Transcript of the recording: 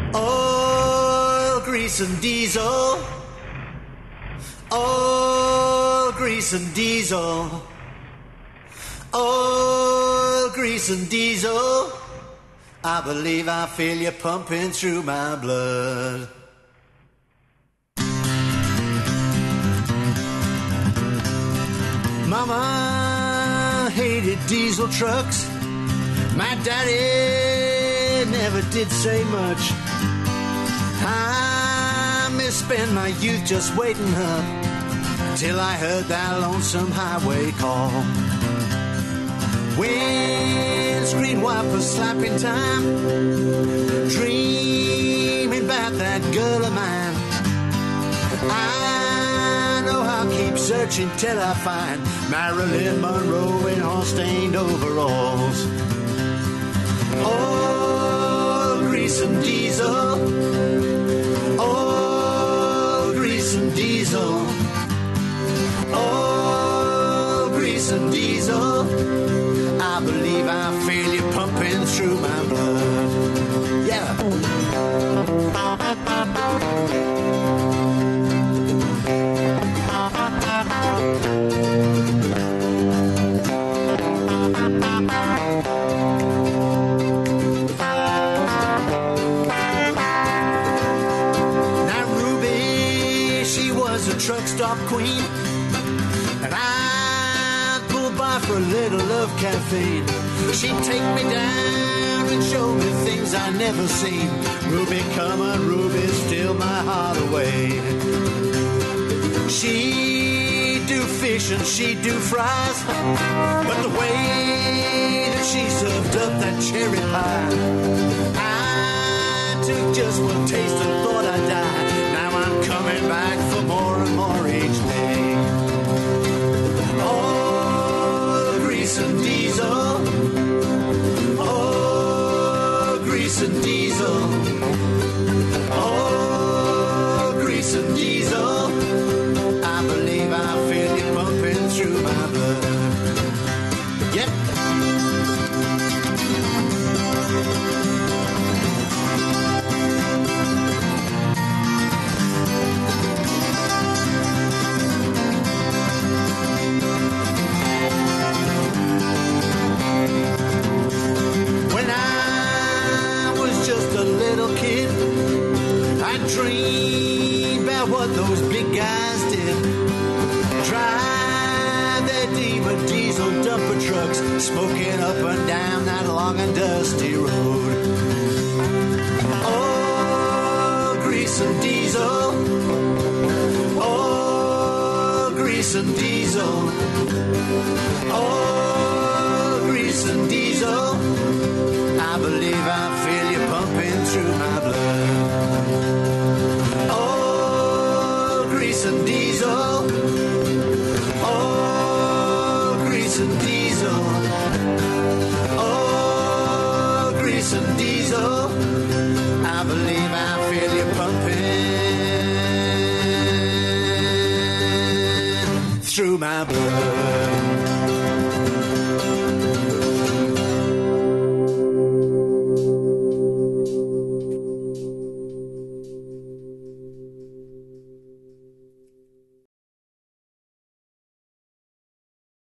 Oil, grease and diesel. Oil, grease and diesel. Oil, grease and diesel. I believe I feel you pumping through my blood. Mama hated diesel trucks. My daddy never did say much. I misspent my youth just waiting up till I heard that lonesome highway call. Windscreen wipers slapping time, dreaming about that girl of mine. I know I'll keep searching till I find Marilyn Monroe in all stained overalls. Oil, grease and diesel. Oil, grease and diesel. Oil, grease and diesel. I believe I feel you pumping through my blood. Yeah. Now Ruby, she was a truck stop queen, and I pulled by for a little love caffeine. She'd take me down and show me things I never seen. Ruby, come on, Ruby, steal my heart away. She'd do fish and she'd do fries, but the way that she served up that cherry pie, I took just one taste and thought I'd die. Now I'm coming back for more and more each day. Oh, grease and diesel. Oh, grease and diesel. Oh, grease and diesel. I believe I feel you pumping through my blood. Yep. When I was just a little kid, I dreamed about what those big guys did. Drive their demon diesel dumper trucks, smoking up and down that long and dusty road. Oh, grease and diesel. Oh, grease and diesel. Oh, grease and diesel. I believe I feel you pumping through my blood. Oh, grease and diesel. Oh, grease and diesel. Oh, grease and diesel. I believe I feel you pumping through my blood.